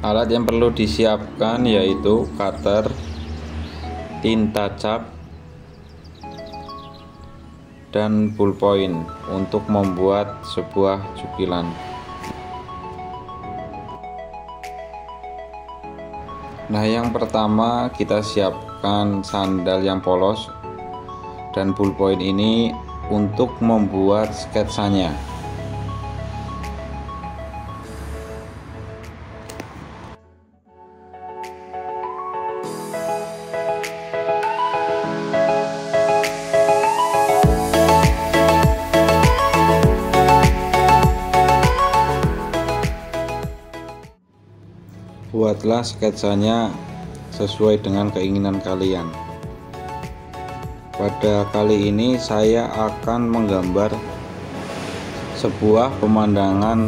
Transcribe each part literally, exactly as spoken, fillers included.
Alat yang perlu disiapkan yaitu cutter, tinta cap, dan ballpoint untuk membuat sebuah cukilan. Nah, yang pertama kita siapkan sandal yang polos dan ballpoint ini untuk membuat sketsanya. Buatlah sketsanya sesuai dengan keinginan kalian. Pada kali ini saya akan menggambar sebuah pemandangan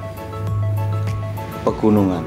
pegunungan.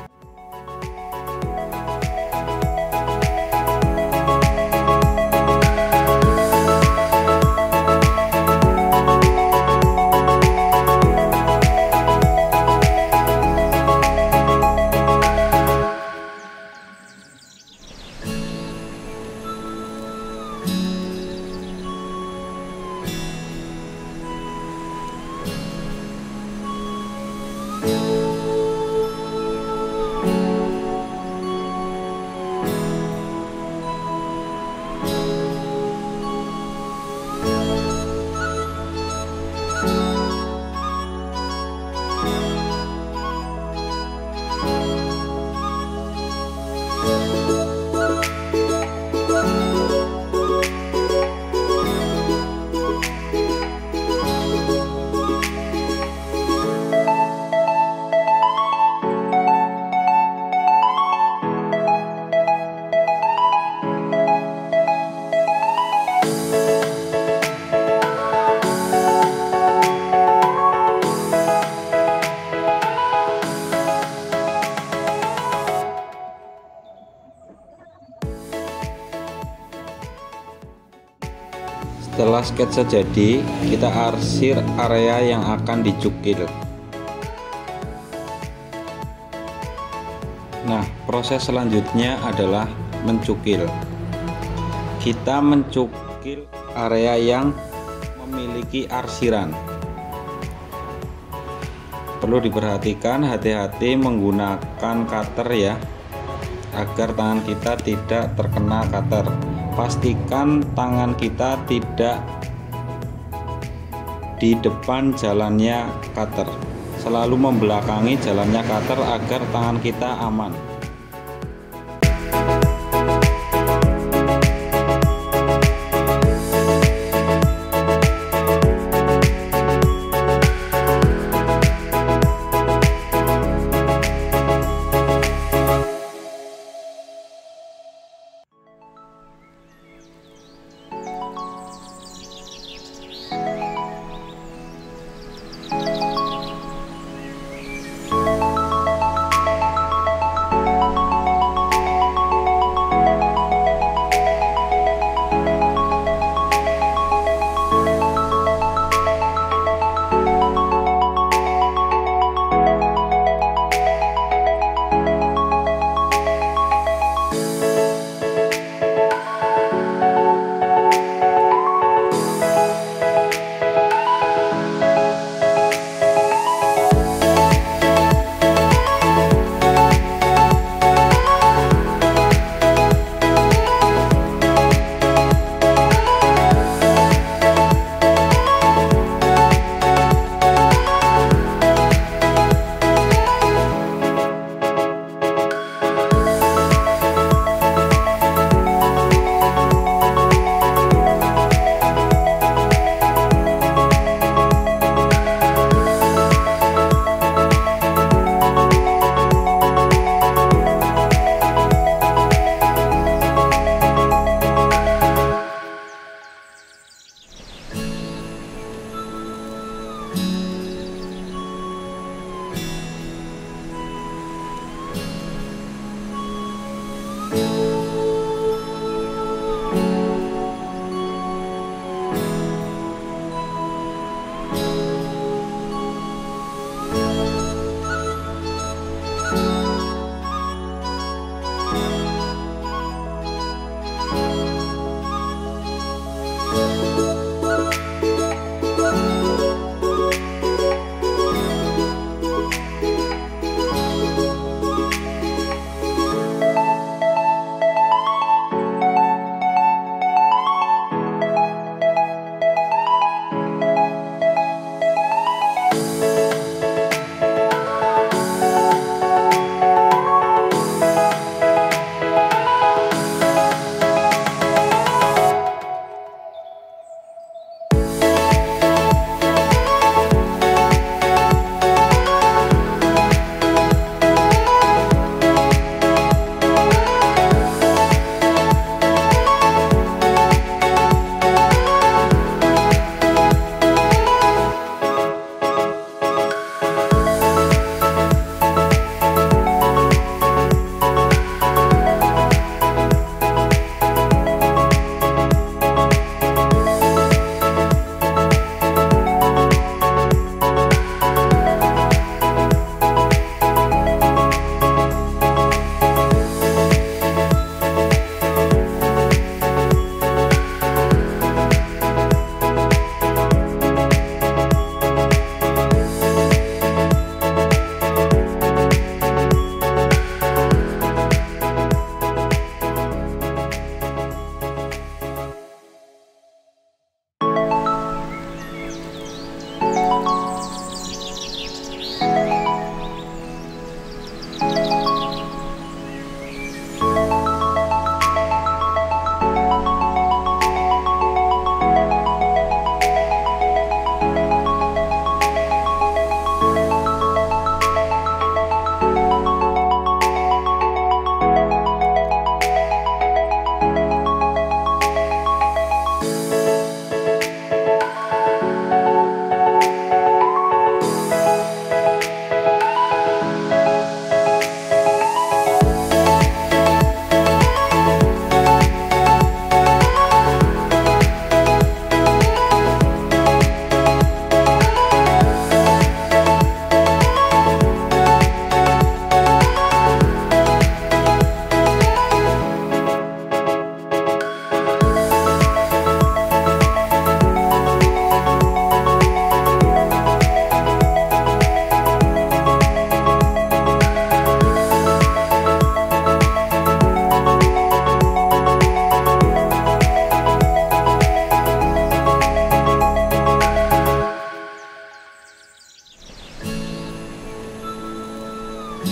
Setelah sketsa jadi, kita arsir area yang akan dicukil. Nah, proses selanjutnya adalah mencukil. Kita mencukil area yang memiliki arsiran. Perlu diperhatikan, hati-hati menggunakan cutter ya, agar tangan kita tidak terkena cutter. Pastikan tangan kita tidak di depan jalannya cutter, selalu membelakangi jalannya cutter agar tangan kita aman.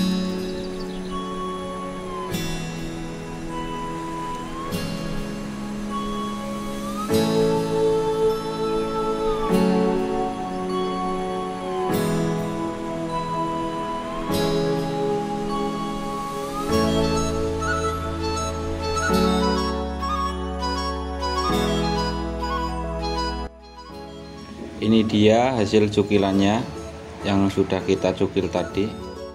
Ini dia hasil cukilannya yang sudah kita cukil tadi.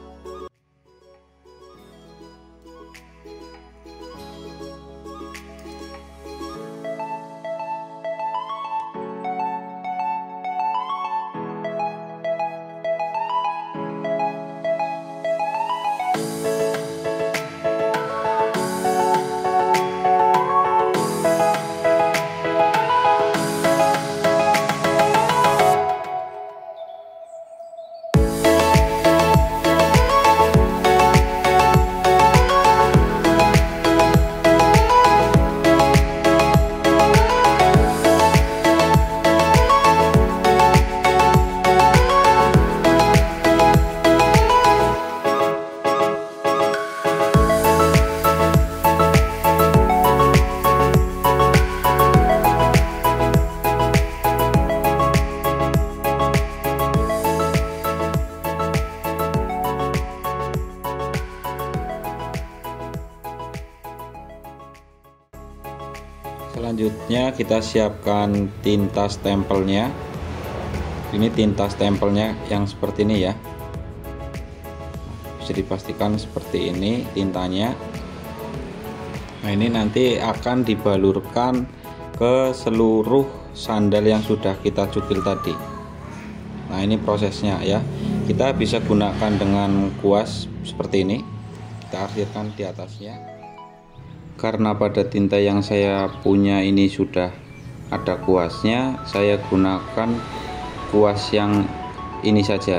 Selanjutnya kita siapkan tinta stempelnya. Ini tinta stempelnya yang seperti ini ya. Bisa dipastikan seperti ini tintanya. Nah, ini nanti akan dibalurkan ke seluruh sandal yang sudah kita cukil tadi. Nah, ini prosesnya ya. Kita bisa gunakan dengan kuas seperti ini. Kita arsirkan di atasnya. Karena pada tinta yang saya punya ini sudah ada kuasnya, saya gunakan kuas yang ini saja.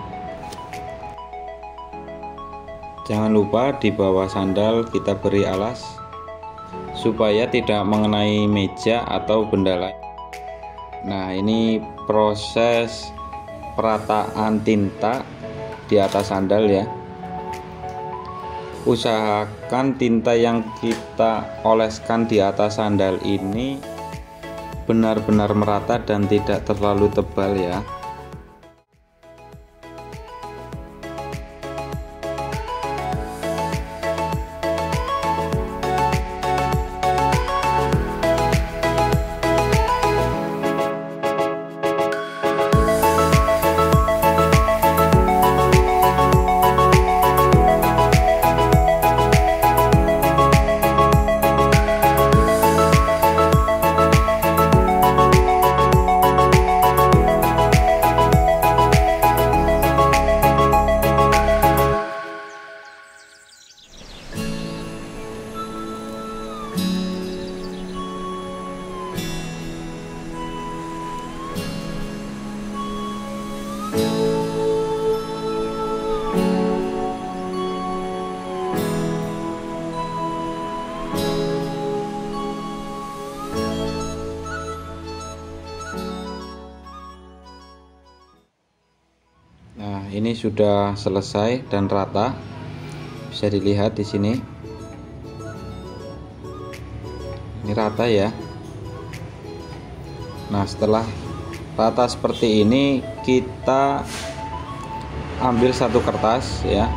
Jangan lupa di bawah sandal kita beri alas supaya tidak mengenai meja atau benda lain. Nah, ini proses perataan tinta di atas sandal ya. Usahakan tinta yang kita oleskan di atas sandal ini benar-benar merata dan tidak terlalu tebal ya. Nah, ini sudah selesai dan rata. Bisa dilihat di sini. Ini rata ya. Nah, setelah rata seperti ini, kita ambil satu kertas ya.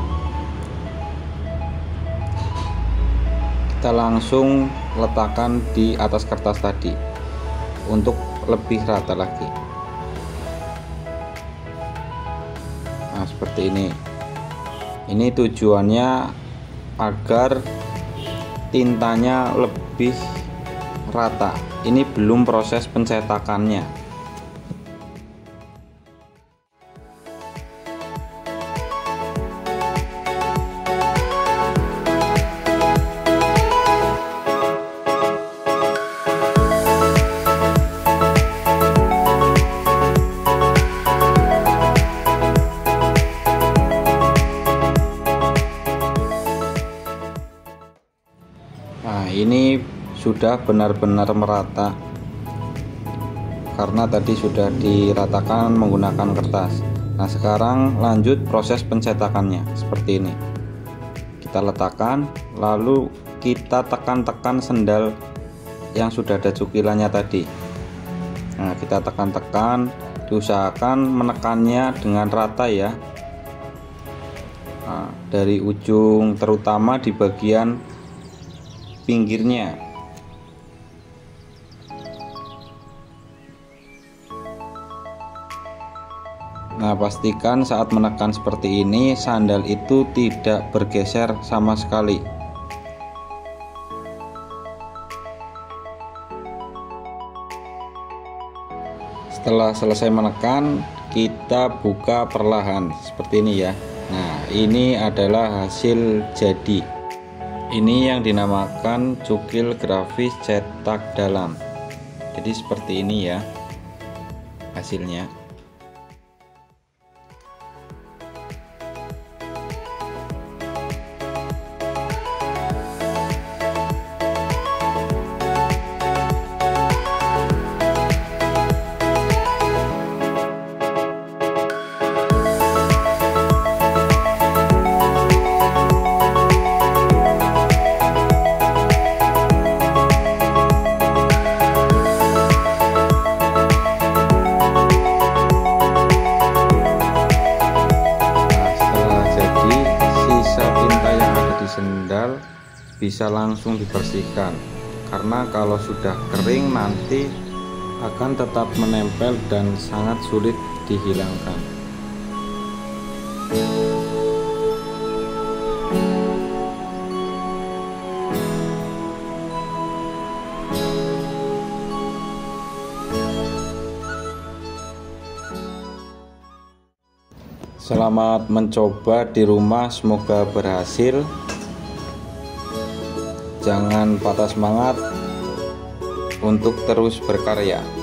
Kita langsung letakkan di atas kertas tadi untuk lebih rata lagi. Nah, seperti ini. Ini tujuannya agar tintanya lebih rata. Ini belum proses pencetakannya. Nah, ini sudah benar-benar merata karena tadi sudah diratakan menggunakan kertas. Nah, sekarang lanjut proses pencetakannya seperti ini. Kita letakkan, lalu kita tekan-tekan sendal yang sudah ada cukilannya tadi. Nah, kita tekan-tekan, diusahakan menekannya dengan rata ya. Nah, dari ujung terutama di bagian pinggirnya. Nah, pastikan saat menekan seperti ini sandal itu tidak bergeser sama sekali. Setelah selesai menekan, kita buka perlahan seperti ini ya. Nah, ini adalah hasil jadi. Ini yang dinamakan cukil grafis cetak dalam. Jadi seperti ini ya hasilnya. Sendal bisa langsung dibersihkan, karena kalau sudah kering nanti akan tetap menempel dan sangat sulit dihilangkan. Selamat mencoba di rumah, semoga berhasil. Jangan patah semangat untuk terus berkarya.